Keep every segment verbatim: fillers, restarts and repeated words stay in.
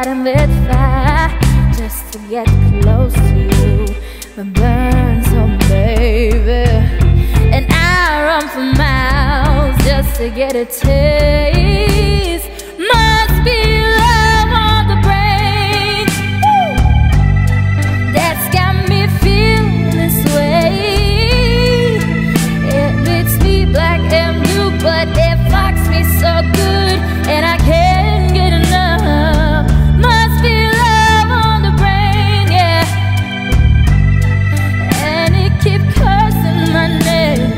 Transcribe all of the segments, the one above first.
fighting with fire just to get close to you. But burns on, baby, and I run for miles just to get a taste. Must be love on the brain. Woo! That's got me feeling this way. It makes me black and blue, but it fucks me so good, and I can't get enough. Must be love on the brain, yeah. And it keep cursing my name.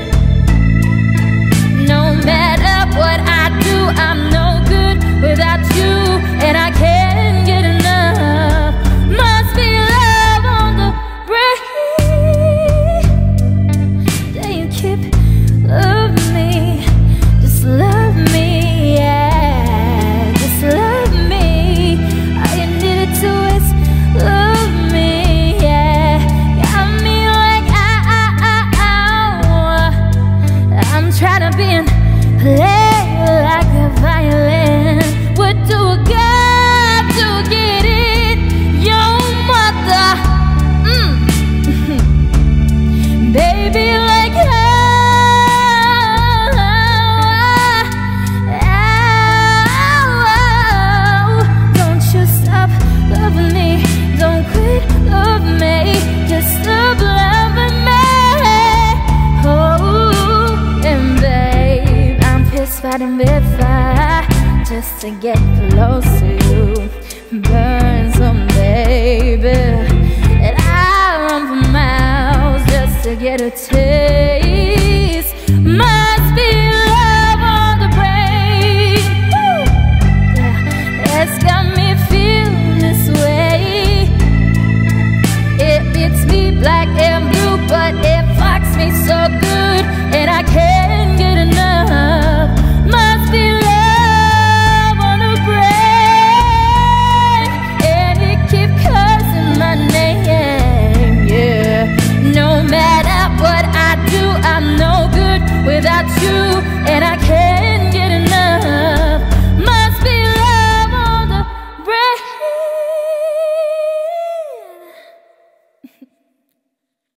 No matter what I do, I'm no good without you, and I can't get enough. Must be love on the brain. Then you keep loving me, just love me, yeah, just love me. All you needed to is love me, yeah. Got me like ow, ow, ow, ow. I'm trying to be in play like a violin. What do I got to get it? Your mother, mm. Baby, like how, don't you stop loving me, don't quit loving me, just stop loving me. Oh, and babe, I'm pissed fighting with fire just to get close to you. Burns on, baby, and I run for miles just to get a taste.